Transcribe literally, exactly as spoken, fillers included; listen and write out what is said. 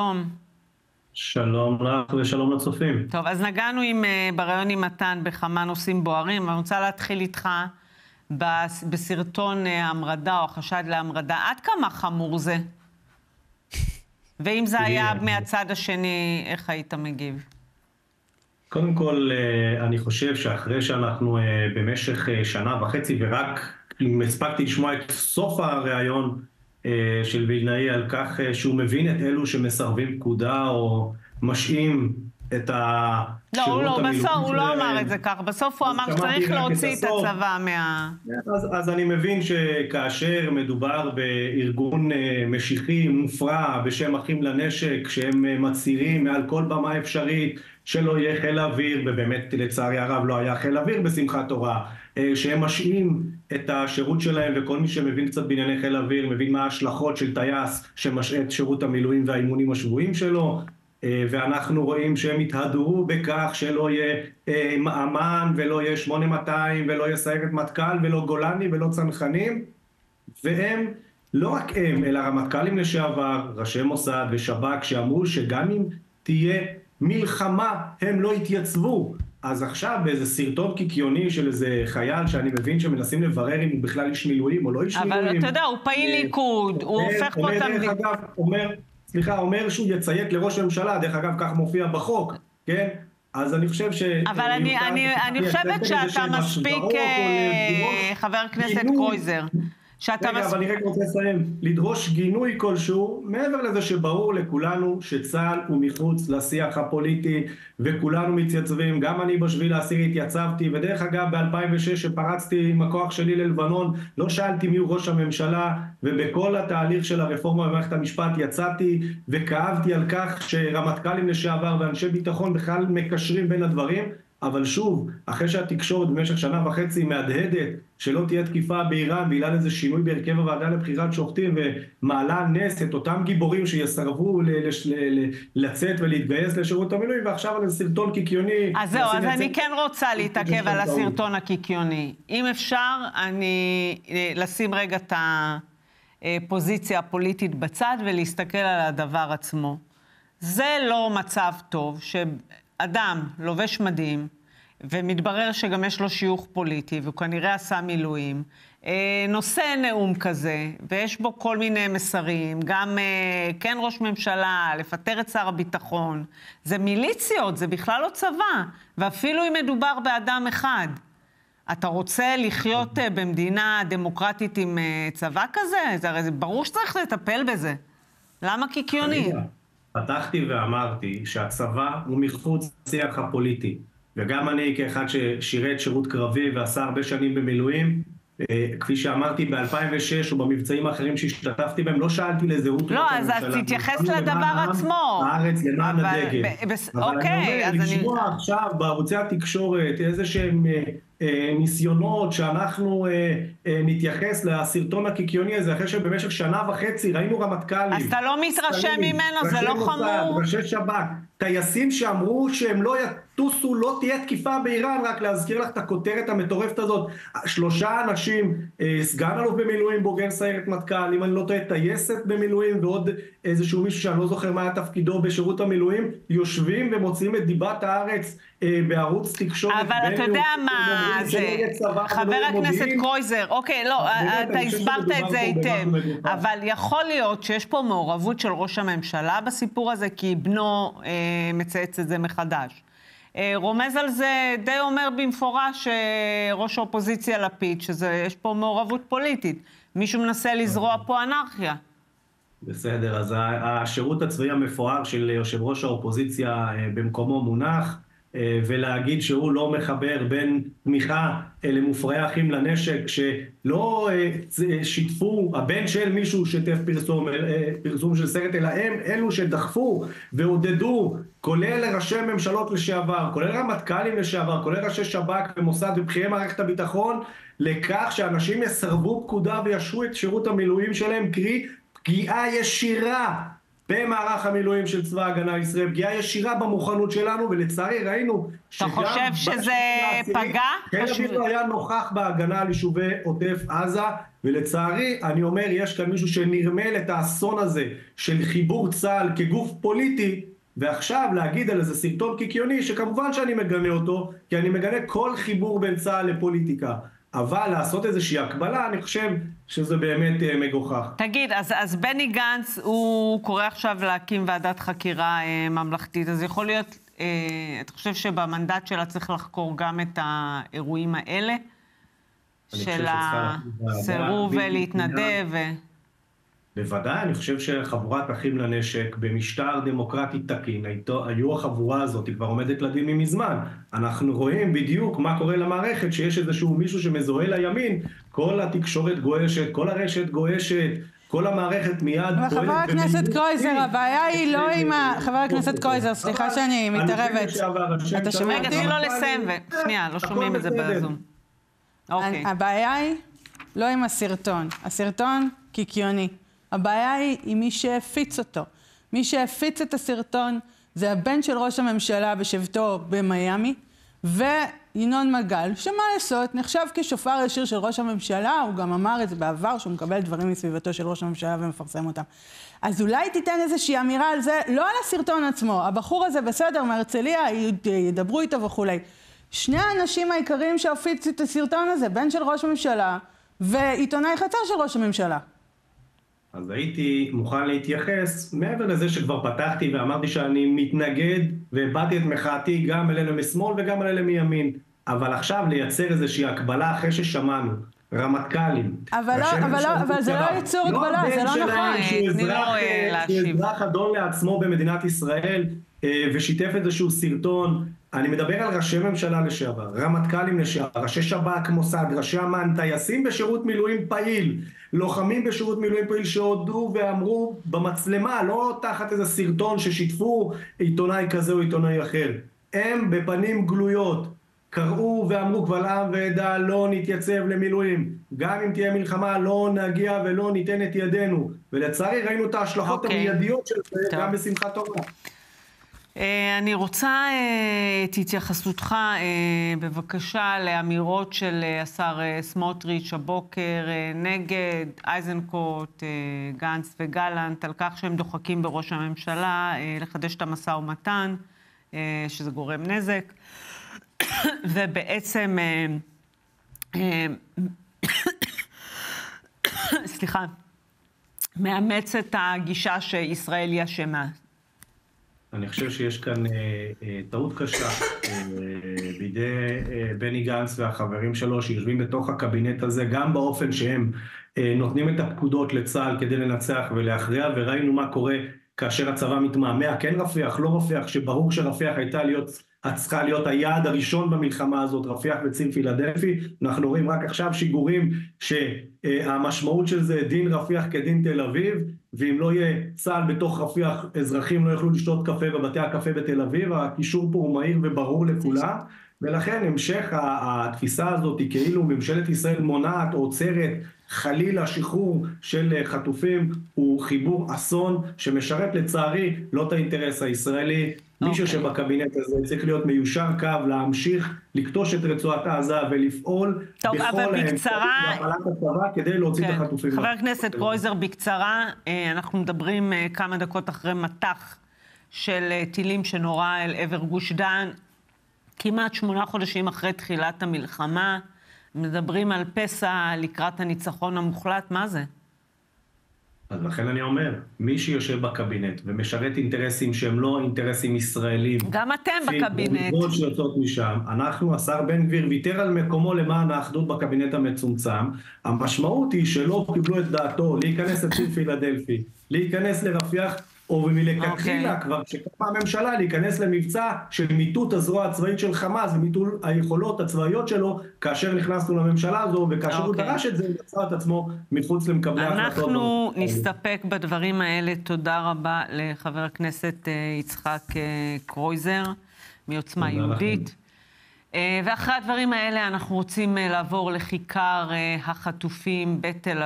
שלום. שלום לך ושלום לצופים. טוב, אז נגענו עם, ברעיון עם מתן בכמה נושאים בוערים. אני רוצה להתחיל איתך בסרטון המרדה או החשד להמרדה. עד כמה חמור זה? ואם זה היה מהצד השני, איך היית מגיב? קודם כל, אני חושב שאחרי שאנחנו במשך שנה וחצי, ורק אם הספקתי לשמוע את סוף הרעיון של וילנאי על כך שהוא מבין את אלו שמסרבים פקודה או משעים את השירות המילואים. לא, לא, בסוף הוא לא אמר את זה כך. בסוף הוא אמר שצריך להוציא את הצבא מה... אז, אז אני מבין שכאשר מדובר בארגון משיחי מופרע בשם אחים לנשק, שהם מצהירים מעל כל במה אפשרית שלא יהיה חיל האוויר, ובאמת לצערי הרב לא היה חיל האוויר בשמחת תורה, שהם משעים את השירות שלהם, וכל מי שמבין קצת בענייני חיל האוויר מבין מה ההשלכות של טייס שמשעה את שירות המילואים והאימונים השבועיים שלו, ואנחנו רואים שהם התהדרו בכך שלא יהיה מאמן ולא יהיה שמונה מאתיים ולא יהיה סיירת מטכ"ל ולא גולני ולא צנחנים, והם לא רק הם אלא רמטכ"לים לשעבר, ראשי מוסד ושב"כ, שאמרו שגם אם תהיה מלחמה הם לא התייצבו. אז עכשיו באיזה סרטון קיקיוני של איזה חייל שאני מבין שמנסים לברר אם הוא בכלל איש מילואים או לא איש מילואים. אבל אתה יודע, הוא פעיל ליכוד, הוא הופך פה את המדינה. אומר, סליחה, אומר שהוא יציית לראש הממשלה, דרך אגב כך מופיע בחוק, כן? אז אני חושב ש... אבל אני, אני, אני חושבת שאתה מספיק, חבר הכנסת קרויזר, שאתה רגע, מספיק... אבל אני רק רוצה לסיים, לדרוש גינוי כלשהו, מעבר לזה שברור לכולנו שצה"ל הוא מחוץ לשיח הפוליטי, וכולנו מתייצבים, גם אני בשביעי לעשירי התייצבתי, ודרך אגב ב-אלפיים ושש שפרצתי עם הכוח שלי ללבנון, לא שאלתי מי הוא ראש הממשלה, ובכל התהליך של הרפורמה במערכת המשפט יצאתי וכאבתי על כך שרמטכ"לים לשעבר ואנשי ביטחון בכלל מקשרים בין הדברים, אבל שוב, אחרי שהתקשורת במשך שנה וחצי מהדהדת שלא תהיה תקיפה באיראן בגלל איזה שינוי בהרכב הוועדה לבחירת שופטים, ומעלה נס את אותם גיבורים שיסרבו לצאת ולהתגייס לשירות המילואים, ועכשיו על איזה סרטון קיקיוני... אז זהו, אז אני כן רוצה להתעכב על הסרטון הקיקיוני. אם אפשר, אני לשים רגע את הפוזיציה הפוליטית בצד ולהסתכל על הדבר עצמו. זה לא מצב טוב שאדם לובש מדים, ומתברר שגם יש לו שיוך פוליטי, והוא כנראה עשה מילואים, נושא נאום כזה, ויש בו כל מיני מסרים, גם כן ראש ממשלה, לפטר את שר הביטחון, זה מיליציות, זה בכלל לא צבא, ואפילו אם מדובר באדם אחד. אתה רוצה לחיות במדינה דמוקרטית עם צבא כזה? זה הרי ברור שצריך לטפל בזה. למה קיקיוני? פתחתי ואמרתי שהצבא הוא מחוץ לשיח הפוליטי. וגם אני כאחד ששירת שירות קרבי ועשה הרבה שנים במילואים, כפי שאמרתי ב-אלפיים ושש או במבצעים האחרים שהשתתפתי בהם, לא שאלתי לזהות לא, אז תתייחס לדבר עצמו. הארץ למען הדגל. אבל אני אומר, לשמוע עכשיו בערוצי התקשורת איזה שהם ניסיונות שאנחנו נתייחס לסרטון הקיקיוני הזה, אחרי שבמשך שנה וחצי ראינו רמטכ"לים. אז אתה לא מתרשם ממנו, זה לא חמור. ראשי שב"כ, טייסים שאמרו שהם לא יטוסו, לא תהיה תקיפה באיראן, רק להזכיר לך את הכותרת המטורפת הזאת. שלושה אנשים, סגן אלוף במילואים, בוגר סיירת מטכ"ל, אם אני לא טועה, טייסת במילואים, ועוד איזשהו מישהו שאני לא זוכר מה היה תפקידו בשירות המילואים, יושבים ומוצאים את דיבת הארץ בערוץ תקשורת. אבל אתה יודע מה זה, חבר הכנסת קרויזר, אוקיי, לא, אתה הסברת את זה היטב, אבל יכול להיות שיש פה מעורבות של ראש הממשלה בסיפור הזה, כי בנו מצייץ את זה מחדש. רומז על זה די אומר במפורש ראש האופוזיציה לפיד, שיש פה מעורבות פוליטית. מישהו מנסה לזרוע פה אנרכיה. בסדר, אז השירות הצבאי המפואר של יושב ראש האופוזיציה במקומו מונח, ולהגיד שהוא לא מחבר בין תמיכה למופרעי אחים לנשק שלא שיתפו, הבן של מישהו שתף פרסום, פרסום של סרט, אלא הם אלו שדחפו ועודדו, כולל ראשי ממשלות לשעבר, כולל רמטכ"לים לשעבר, כולל ראשי שב"כ ומוסד ובכירי מערכת הביטחון, לכך שאנשים יסרבו פקודה וישרו את שירות המילואים שלהם, קרי פגיעה ישירה במערך המילואים של צבא ההגנה לישראל, פגיעה ישירה במוכנות שלנו, ולצערי ראינו אתה חושב שזה פגע? חיל האוויר לא היה נוכח בהגנה על יישובי עוטף עזה, ולצערי אני אומר, יש כאן מישהו שנרמל את האסון הזה של חיבור צה"ל כגוף פוליטי, ועכשיו להגיד על איזה סרטון קיקיוני, שכמובן שאני מגנה אותו, כי אני מגנה כל חיבור בין צה"ל לפוליטיקה. אבל לעשות איזושהי הקבלה, אני חושב שזה באמת אה, מגוחך. תגיד, אז, אז בני גנץ, הוא קורא עכשיו להקים ועדת חקירה אה, ממלכתית, אז יכול להיות, אה, אתה חושב שבמנדט שלה צריך לחקור גם את האירועים האלה? של הסירוב להתנדב? ו... בוודאי, אני חושב שחבורת אחים לנשק במשטר דמוקרטי תקין, היו החבורה הזאת, היא כבר עומדת לדין ממזמן. אנחנו רואים בדיוק מה קורה למערכת, שיש איזשהו מישהו שמזוהה לימין, כל התקשורת גועשת, כל הרשת גועשת, כל המערכת מיד פועלת. וחבר הכנסת קרויזר, הבעיה היא לא עם ה... חבר הכנסת קרויזר, סליחה שאני מתערבת. אתה שומע? רגע, תני לו לסיים, שנייה, לא שומעים את זה בזום. הבעיה היא לא עם הסרטון. הסרטון קיקיוני. הבעיה היא עם מי שהפיץ אותו. מי שהפיץ את הסרטון זה הבן של ראש הממשלה בשבתו במיימי, וינון מגל, שמה לעשות, נחשב כשופר ישיר של ראש הממשלה, הוא גם אמר את זה בעבר, שהוא מקבל דברים מסביבתו של ראש הממשלה ומפרסם אותם. אז אולי תיתן איזושהי אמירה על זה, לא על הסרטון עצמו, הבחור הזה בסדר, מהרצליה, ידברו איתו וכולי. שני האנשים העיקריים שהפיצו את הסרטון הזה, בן של ראש הממשלה ועיתונאי חצר של ראש הממשלה. אז הייתי מוכן להתייחס, מעבר לזה שכבר פתחתי ואמרתי שאני מתנגד והבעתי את מחאתי גם אלינו משמאל וגם אלינו מימין. אבל עכשיו לייצר איזושהי הקבלה אחרי ששמענו, רמטכ"לים. אבל, לא, אבל, לא, אבל זה לא ייצור הקבלה, זה לא נכון. שהוא אזרח אדון לעצמו במדינת ישראל ושיתף איזשהו סרטון. אני מדבר על ראשי ממשלה לשעבר, רמטכ"לים לשעבר, ראשי שב"כ, מוסד, ראשי אמ"ן, טייסים בשירות מילואים פעיל, לוחמים בשירות מילואים פעיל שהודו ואמרו במצלמה, לא תחת איזה סרטון ששיתפו עיתונאי כזה או עיתונאי אחר. הם בפנים גלויות קראו ואמרו קבל עם ועדה לא נתייצב למילואים. גם אם תהיה מלחמה לא נגיע ולא ניתן את ידינו. ולצערי ראינו את ההשלכות okay. המיידיות של זה גם בשמחת תורה. אני רוצה את התייחסותך בבקשה לאמירות של השר סמוטריץ' הבוקר נגד איזנקוט, גנץ וגלנט, על כך שהם דוחקים בראש הממשלה לחדש את המשא ומתן, שזה גורם נזק, ובעצם, סליחה, מאמץ את הגישה שישראל היא אשמה. אני חושב שיש כאן אה, אה, טעות קשה אה, בידי אה, בני גנץ והחברים שלו שיושבים בתוך הקבינט הזה, גם באופן שהם אה, נותנים את הפקודות לצה"ל כדי לנצח ולהכריע, וראינו מה קורה כאשר הצבא מתמהמה, כן רפיח, לא רפיח, שברור שרפיח הייתה להיות, צריכה להיות היעד הראשון במלחמה הזאת, רפיח וציר פילדלפי. אנחנו רואים רק עכשיו שיגורים שהמשמעות של זה דין רפיח כדין תל אביב, ואם לא יהיה צה"ל בתוך רפיח, אזרחים לא יוכלו לשתות קפה בבתי הקפה בתל אביב. הקישור פה הוא מהיר וברור לכולם, ולכן המשך התפיסה הזאת היא כאילו ממשלת ישראל מונעת או עוצרת חלילה שחרור של חטופים, הוא חיבור אסון שמשרת לצערי לא את האינטרס הישראלי. Okay. מישהו שבקבינט הזה צריך להיות מיושר קו, להמשיך לקטוש את רצועת עזה ולפעול טוב, בכל בקצרה... להפעלת הצבא כדי להוציא כן. את החטופים. חבר הכנסת קרויזר, בקצרה, אנחנו מדברים כמה דקות אחרי מטח של טילים שנורה אל עבר גוש דן, כמעט שמונה חודשים אחרי תחילת המלחמה, מדברים על פסע לקראת הניצחון המוחלט, מה זה? אז לכן אני אומר, מי שיושב בקבינט ומשרת אינטרסים שהם לא אינטרסים ישראלים, גם אתם בקבינט. שיוצאות משם, אנחנו, השר בן גביר ויתר על מקומו למען האחדות בקבינט המצומצם, המשמעות היא שלא קיבלו את דעתו להיכנס לציר פילדלפי, להיכנס לרפיח, או מלכתחילה okay. כבר שקמה הממשלה להיכנס למבצע של מיטוט הזרוע הצבאית של חמאס ומיטול היכולות הצבאיות שלו, כאשר נכנסנו לממשלה הזו וכאשר okay. הוא דרש את זה, הוא יצא את עצמו מחוץ למקבלי ההחלטות. אנחנו נסתפק בדברים האלה. תודה רבה לחבר הכנסת יצחק קרויזר מעוצמה יהודית. ואחרי הדברים האלה אנחנו רוצים לעבור לכיכר החטופים בתל אביב.